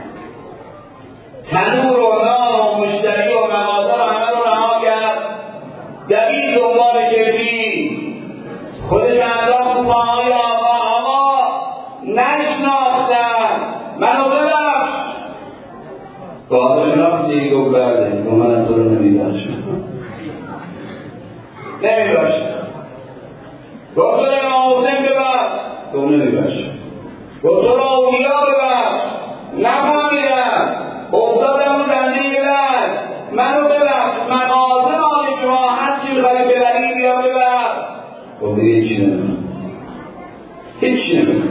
تنور و نان و مشتری و مغازه رو همه رو رها کرد، دوید دنبال شبلی. خودش انداخت پاهای آقا. آقا نشناختم، منو ببخش. آقا شناختی؟ گفت بله. گفت من از تو رو نمیبخشم نمیبخشم. گفت تو رو معاوزم ببخش. گفت نمیبخشم. گفت تو رو اولیا ببخش. نفهمیدم، افتادم رو دنده ببخش، منو ببخش، مغازه مال شما هرچی میخوایی ببری بیا ببخش. گفت دیگه هیچی نمیدونم، هیچی نمیدونم.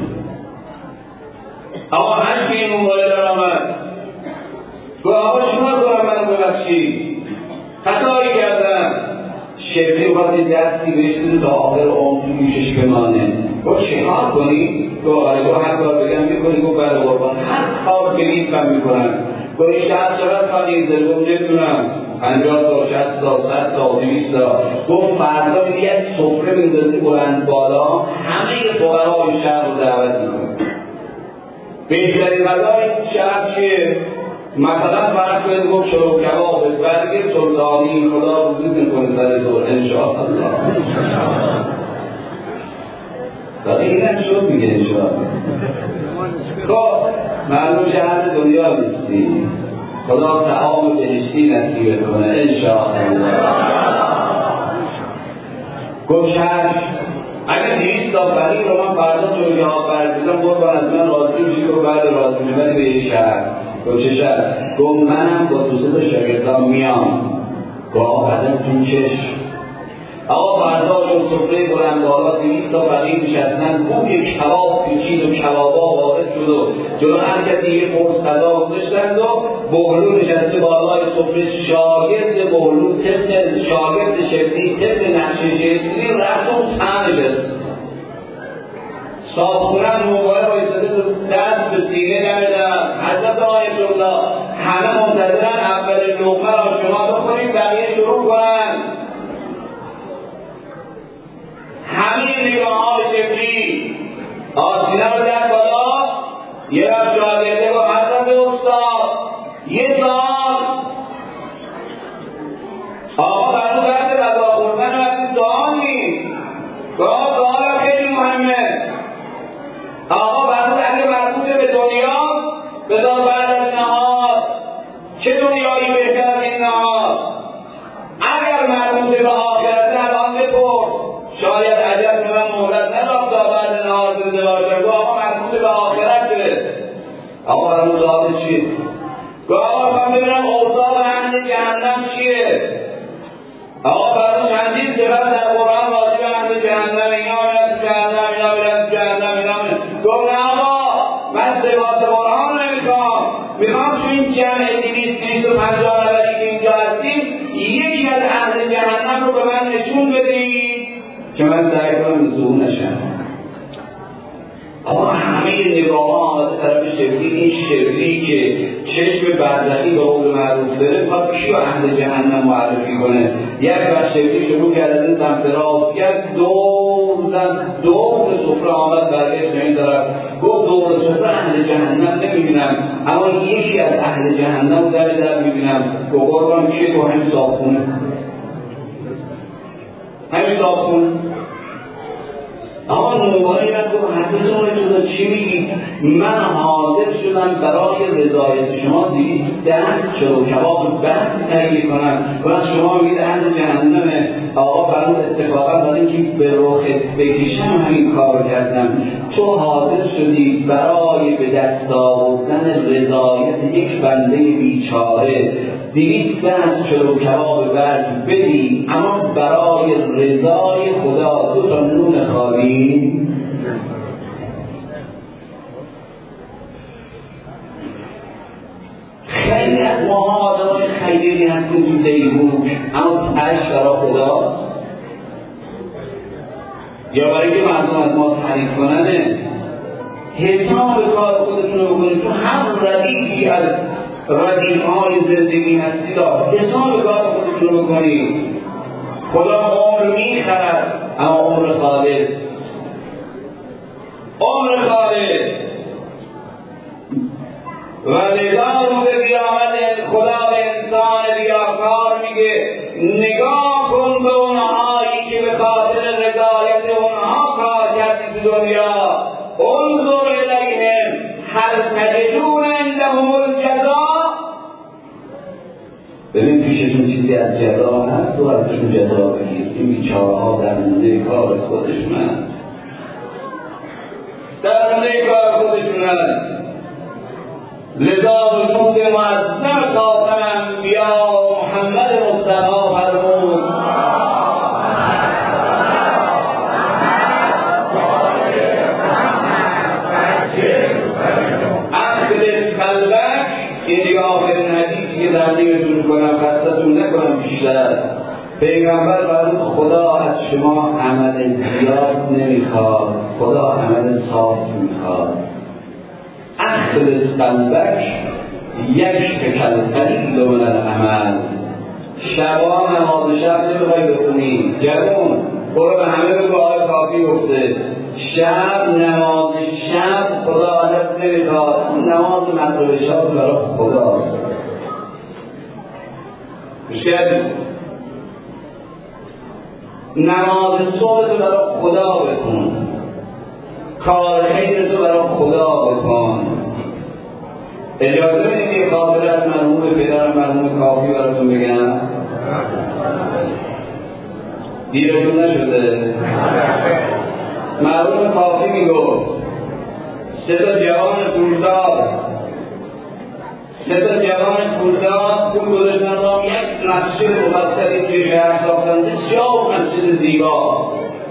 آقا هر که این اونگاهی در آمد گفت آقا شما کنم منو ببخشی، خطایی کردم. شبلی وقتی دستی بشتید تا آخر عمر تو میشش بمانه. گفت چه کار کنی؟ گفت آره. گفت هر کار بگم میکنی؟ گفت بله قربان هر کار بگید من میکنم. گفت این شهر چقدر خواهید داره؟ گفت نمیدونم پنجاه تا شصت تا صد تا دویست تا. گفت فردا میگه یک سفره میندازی بلند بالا، همه فقرای شهر رو دعوت میکنه. بهترین غذای این شهر چیه؟ مثلا فرض کنید گفت شروع کباب برگ سلطانی خدا روزی میکنه سر دور انشاءالله. باقی این هم شد میگه انشاءالله. خب معلوم شهر دنیا نیستی، خدا طعام بهشتی نصیب کنه انشاءالله. گفت شهر اگه دویست تا فقیر رو من فردا جوری ها فرزیدم قربان از من راضی میشی؟ گفت بعد راضی میبری به یه شهر. گفت چه شهر؟ گفت منم با دو سه تا شاگردان میام. گفت آقا قدم تو چشم. آقا فردا چون سفره بلند بالا دویست تا فقیر نشستن، بوی کباب پیچید و کبابا وارد شد و جلو هر کسی یه قرص غذا گذاشتند و بهلو نشسته بالای سفره. شاگرد بهلو طبق شاگرد شبلی طبق نقشه شبلی رفت و طعم نشست. صابخونم موقعه بایستده دست به سینه نمیدن. حضرت آیت الله همه منتظرن اول لقمه را شما بخورید بقیه شروع کنن. همین نگاه ها به شبلی آسینه رو در بالا. یه رفت شاگرده با حضرت استاد یه سال آقا برو درد رضا خوردن وقتی دعا نیست. دعا دعا خیلی مهمه. آقا برو اگه مربوط به دنیا بذار بعد از نهار. چه دنیایی بهتر از این نهار؟ اگر مربوط به آخرت الان بپرس، شاید عجب که من مهلت ندارم تا بعد نهار زنده باشم. آقا مربوط به آخرته. آقا برو دعا چیه؟ آقا من ببینم اوضاع اهل جهنم چیه؟ آقا برای چندین صفت در قرآن راجع به اهل جهنم، اینا میرن تو جهنم، اینا میرن تو جهنم، اینا میرن. گفت نه آقا من صفات قرآن نمیخوام، میخوام همین جمع دویست دویست و پنجاه نفری که اینجا هستیم یکی از اهل جهنم رو به من نشون بدید که من سعی کنم ظهور نشم. اما همه نگاه ها آمده طرف شبلی، این شبلی که چشم برزخی به قول معروف داره باید کیو اهل جهنم معرفی کنه. یک وقت شبلی شروع کرد از این سمت راست کرد، دور زد، دور سفره آمد برگشت به این طرف گفت دور سفره اهل جهنم نمیبینم، اما یکی از اهل جهنم در در میبینم. به قربان کیه؟ تو همین صابخونه، همین صابخونه. اما موبایی من گفت حضرتون رسول چی میگی؟ من حاضر شدم برای رضایت شما دیگه دست چلو کباب بحث تهیه کنم و شما میگید اهل جهنمه. آقا فرمود اتفاقا برای اینکه به رخت بکشم همین کار کردم. تو حاضر شدی برای به دست آوردن رضایت یک بنده بیچاره دویست دست چلو کباب برگ بدی، اما برای رضای خدا دو تا نون خالی. خیلی از ماها آدمای خیلی هستیم تو دیهوک، اما تش برای خدا یا برای که مردم از ما تعریف کننه حساب کار خودتون رو بکنید. تو هم ردیفی از ردیفهای زندگی هستید، حساب کار خودتون رو بکنید. خدا عمر میخرد اما عمر خالص، عمر خالص. و لذا روز قیامت خدا به انسان ریاکار میگه نگاه کن به اونهایی که به خاطر رضایت اونها کار کردی تو دنیا. انظر الیهم هل تجدون عندهم الجزاء. ببین پیششون چیزی از جزا هست تو ازشون جزا بگیر. این بیچاره‌ها در مونده کار خودشونن، در مونده کار خودشونن. لذا وجود معظم خاتم انبیا محمد مصطفی فرمود اخلص قلبک. این دیگه آخرین حدیثی که در دیگهتون کنم خستتون نکنم بیشتر. پیغمبر فرمود خدا از شما عمل زیاد نمیخواد، خدا عمل صاف میخواد. اخلص قلبک یشفک القلیل من العمل. شبا نماز شب نمیخوای بخونی جوون، برو به همه بگو آقای کافی گفته شب نماز شب خدا عدد نمیخواد، نماز مغرب شب برای خدا شد. نماز صبح تو برای خدا بکن، کار خیر تو برای خدا بکن. اجازه بدید که خاطر از مرحوم پدرم مرحوم کافی براتون بگم. دیرتون نشده؟ مرحوم کافی میگفت سه تا جوان پولدار سه تا جوان پولدار پول گذاشتن را یک مسجد مفصلی توی شهر ساختن، بسیار مسجد زیبا.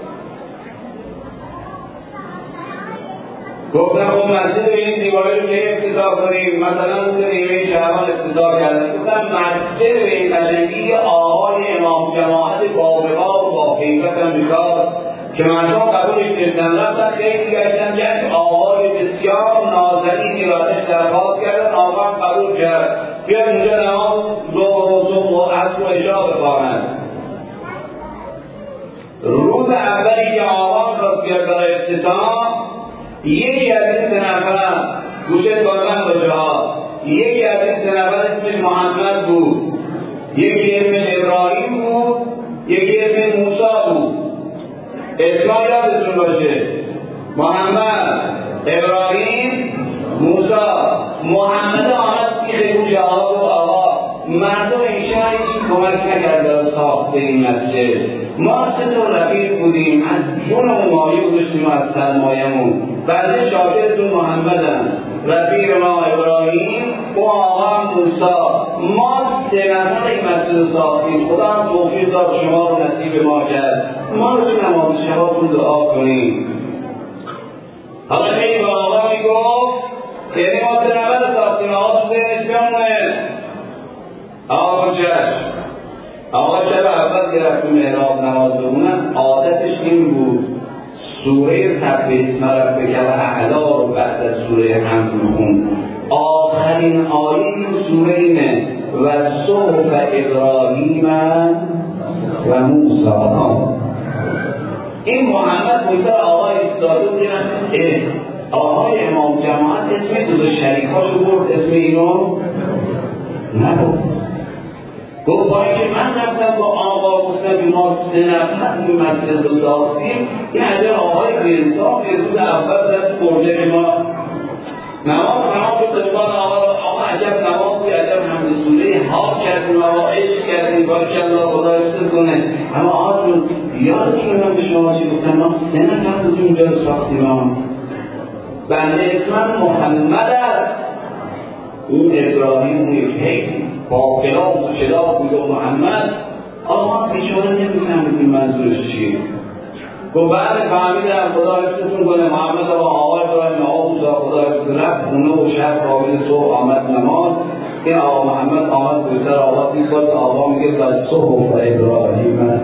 گفتن خب مسجد به این دیواری رو که افتضاح کنیم، مثلا روز نیمه شهران افتضاح کردن. گفتن مسجد به این قشنگی آقای امام جماعت بابقا و با کیفت امریکا که مردم قبولش کردن، رفتن خیلی گشتن جنگ آقای بسیار نازنینی را ازش درخواست کردن، آقا قبول کرد بیاد اونجا نماز ظهر و صبح و عصر و عشا بخوانند. روز اولی که آقا را بیاد برای افتتاح، یکی از این سه نفر گوشت بازن باشه ها، یکی از این سه نفر اسمش محمد بود، یکی اسمش ابراهیم بود، یکی اسمش موسی بود. اسما یادتون باشه، محمد، ابراهیم، موسی. محمد آمد پیش گوش آقا و آقا مردم این شهر هیچ کمک نکرده از ساخت این مسجد. ما سه تا رفیق بودیم، از جونمون مایه گذاشتیم و از سرمایه‌مون. بعد شاگردتون محمدن، رفیق ما ابراهیم و آقا موسی. ما سه نفر این مسجد ساختیم. خدا هم توفیق داد شما رو نصیب ما کرد. ما رو تو نماز شباتون دعا کنیم. حالا این به آقا میگفت یعنی ما تنبت ساختیم آقا تو ذهنش بمونه آقا کجاش آقا شب اول که رفت محراب نماز بخونن عادتش این بود سوره سبح اسم ربک الاعلی رو بعد از سوره حمد میخوند. آخرین آیه این سوره اینه و صحف ابراهیم و موسی. این محمد موسی آقای استاده بودن آقای امام جماعت اسم دو دو شریکاشو برد اسم اینو نبود. گفت با اینکه من رفتم با آقا گفتم ما سه نفر این مسجد رو داختیم این عجب آقای بیرساف یه روز اول دست برده که ما نماز نماز رو دنبال آقا آقا عجب نماز بی عجب حمد سوره ها کردیم آقا عشق کردیم بارکالله خدا حفظ کنه. اما آقا جون یادتون من به شما چی گفتم ما سه نفر بود اونجا رو ساختیم بنده اسمم محمد است اون ابراهیم اون یک با کلاس و شداف بود و محمد آقا بیچاره نمی‌فهمید منظورش چیه. گفت بعد فهمیدم خدا حفظتون کنه محمد آقا آقا ابراهیم آقا موسی خدا حفظ رفت خونه و شب خوابید صبح آمد نماز این آقا محمد آمد بوسر آقا دید باز آقا میگه باید صبح و ابراهیم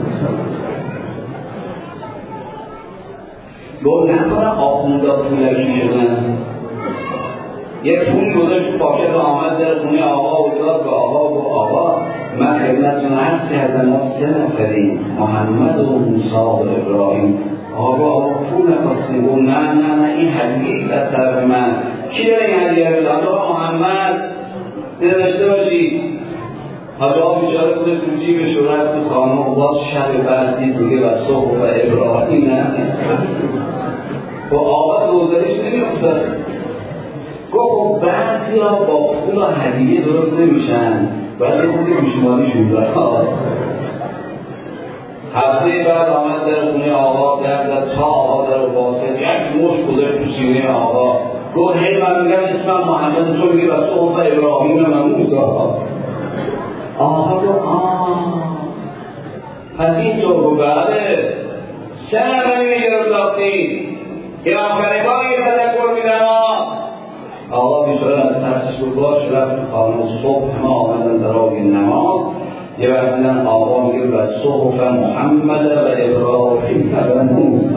گفت نکنه آخوندا پولکی شدن یک پول گذاشت پاکت آمد در خونه آقا و داد به آقا و آقا من خدمتتون عرض کردم ما سه نفریم محمد و موسی و ابراهیم. آقا آقا پول نخواستیم. گفت نه نه نه این هدیه از طرف من. کی داره این هدیه رو داد؟ آقا محمد داشته باشید. حالا آقا بیچاره بوده تو جیبش و رفت تو خانه و باز شب بعد دید دیگه و صبح و ابراهیم نه با آقا روزنش نمی‌افتاد. گفت بعضی ها با پول و هدیه درست نمیشن باید یه خودی گوشمانیشون داره. هفته بعد آمد در خونه آقا در تا آقا در واسط یک مشت گذاشت تو سینه آقا. گفت هی من میگم اسمم محمد تو میگه و صحف ابراهیم و موسی. آقا گفت آه پس این طور رو بله سه نفری میگرم داختی که آخرین بار یه تذکر میدم آقا بیچاره از ترسش رو باش رفت خانه صبح ما آمدن در آقای نماز یه وقت دیدن آقا میگه و صحف محمد و ابراهیم و موسی.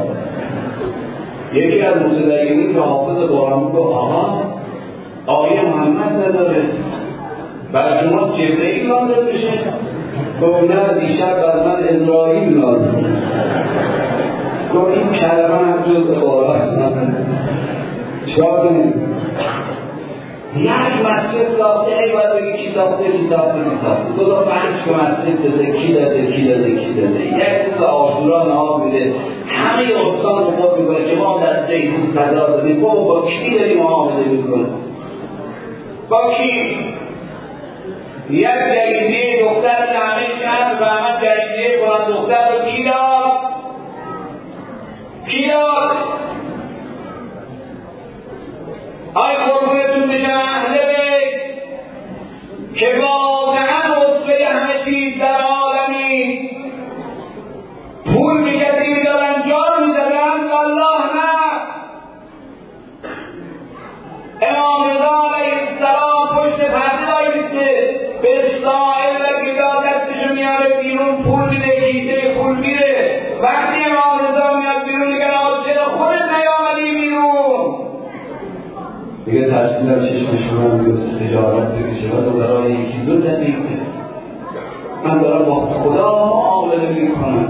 یکی از موسیقیونی که حافظ قرآن میگه آقا آیه محمد نداره برای شما جبرئیل لازم بشه. گفت نه دیشب بر من اسرائیل لازم. گفت این کلمه هم جز قرآن چرا کنیم یک مسجد ساخته ای باید بگی کی ساخته کی ساخته کی ساخته دو تا پنج که مسجد داده کی داده کی داده کی داده یک روز آشورا نهار میده همه استان رو خود میکنه که ما در زیتون صدا دادیم با با کی داریم معامله میکنیم با کی یک جریده دختر که همه شهر و همه جریده کنن دختر رو کی داد کی داد آی قربونتون بشم اهل بیت که واقعا حسبه همه چیز در عالمی پول به کسی میدادن جا رو میدادن والله نه. امام رضا علیه السلام پشت پرده بایسته به سائل و گدا دستشو میاره بیرون پول میده کیسه پول میره. وقتی امام رضا میاد بیرون میگن آقا چرا خودت نیامدی بیرون دیگه ترسیل از چشمشون هم بیوست تجارت بکشه و دو برای یکی دو دقیقه من دارم با خدا معامله میکنم.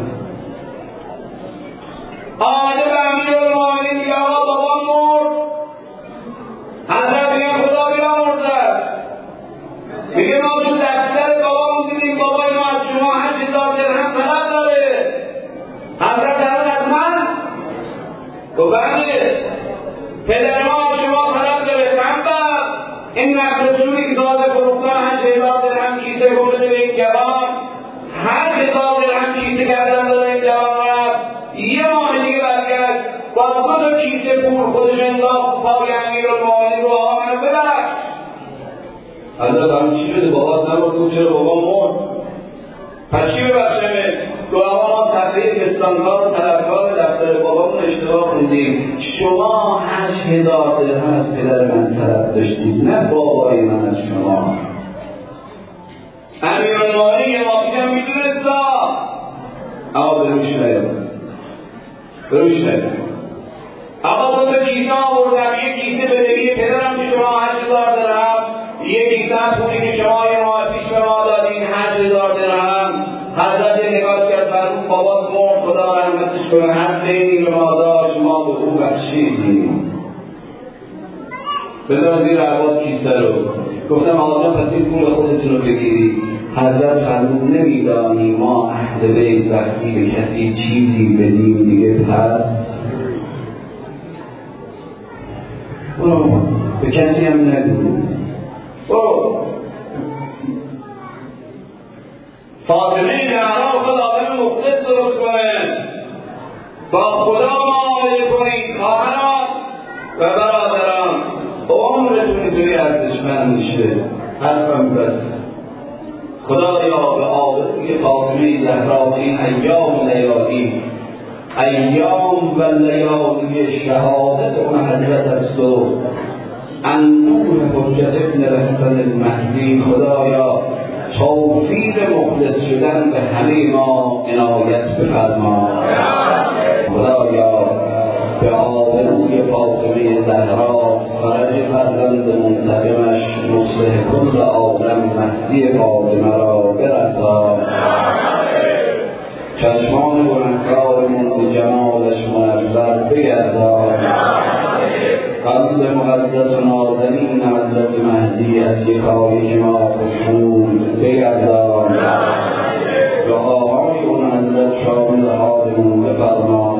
آمده به امیرالمومنین میگه آقا بابا مرد. حضرت میگه خدا بیامرزه. میگه ما تو دفتر بابامون دیدیم بابای ما از شما هشت هزار درهم طلب داره. حضرت هست از من گفت بله پدر ما از شما طلب داره. این نقل سوی داده فروختن هشت هزار درهم کیسه برده به این جوان هشت هزار درهم کیسه کردن داده این جوان رفت. یه ماه دیگه برگشت با دو تا کیسه پول خودش انداخت پای امیرالمومنین رو آقا منو ببخش. حضرت همین چی شده بابات نبود چرا بابا مرد پس چی ببخشمه؟ تو آقا ما تحقیق پستانکار و طلبکار دفتر بابامون اشتباه خوندیم شما هشت هزار درهم از پدر من طلب داشتید، نه بابای من از شما. امیرالمومنین ما پیشم میدونستا، اما بروش نید بروش نید اما دو تا کیسه آوردم، یک کیسه بدهی پدرم که شما هشت هزار درهم، یک کیسه پولی که شما یه ماه پیش به ما دادین هشت هزار درهم. حضرت نگاه کرد فرمود بابا مرد، خدا رحمتش کنه، هر دینی به ما داشت ما به او بخشیدیم. بذار زیر عباد کیسه رو گفتم آقا پس این پول خودتون رو بگیرید. حضرت فرمود نمیدانی ما اهل بیت وقتی به کسی چیزی بدیم دیگه پس به کسی هم نگو. فاطمه زهرا خود آدم مخلص درست کنه، با خدا معامله کنید. خواهران و برادران عمرتون اینطوری ارزشمند میشه. حرفم بس خدایا به آبروی فاطمه زهرا این ایام لیالی، ایام و لیالی شهادت اون حضرت است و اندوه حجت ابن رحمت المهدی، خدایا توفیق مخلص شدن به همه ما عنایت بفرما. خدایا به آبروی فاطمه زهرا فرج فرزند منتقمش مصلح کل عالم مهدی فاطمه را برسان. چشمان گنهکارمون به جمالش منور بگردان. قلب مقدس و نازنین حضرت مهدی از یکایک ما خوشنود بگردان. دعاهای اون حضرت شامل حالمون بفرما.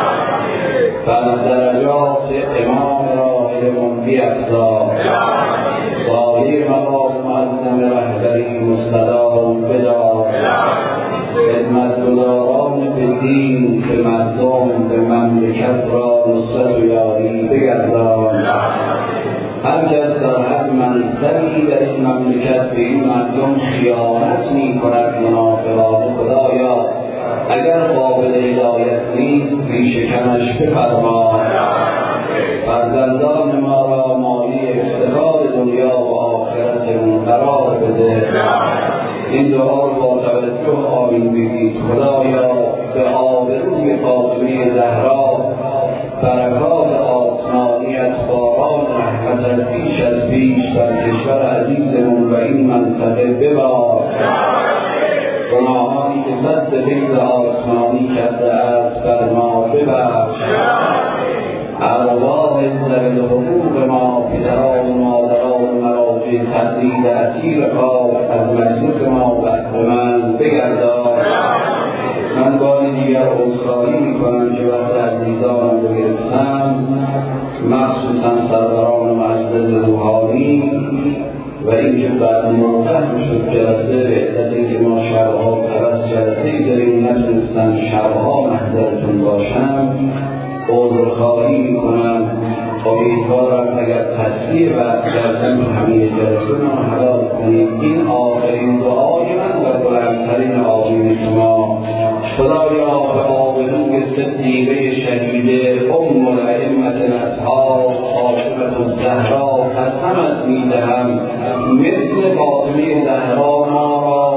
و درجات امام راهمون بیفزا. سایه مقام معظم رهبری مستدام بدار. خدمتگزاران به دین که مردم به مملکت را نصرت و یاری بگردان. هر کس در هر منصبی در این مملکت به این مردم خیانت می کند منافقانه، خدایا اگر قابل هدایت نیست ریشه‌کنش بفرما. فرزندان ما را مایه افتخار دنیا و آخرتمون قرار بده. این دعا رو با توجه آمین بگید. خدایا به آبروی فاطمه زهرا برکات آسمانی از باران رحمت پیش از پیش در کشور عزیزمون و این منطقه ببار. گناهانی که سد فکر آسمانی کرده است بر ما ببخش. ارواح ذوی الحقوق ما، پدران و مادران و مراجع تقلید اسیر کار از مجلس ما بهره‌مند بگردان. من بار دیگر عذرخواهی میکنم که وقت عزیزانم رو گرفتم، مخصوصا سروران معزز روحانی و اینکه بعد مفتح شد جلسه به علت اینکه ما شبها پرست جلسه‌ای داریم نتونستم شبها محضرتون باشم، عذرخواهی میکنم. امیدوارم اگر تصویر وقت کردن همه جلسه ما حلال کنید. این آخرین دعای من و بلندترین آمین شما. خدایا به آبروی صدیقه شهیده ام الائمة الاصحاب فاطمه الزهرا قسمت میدهم مثل فاطمه زهرا ما را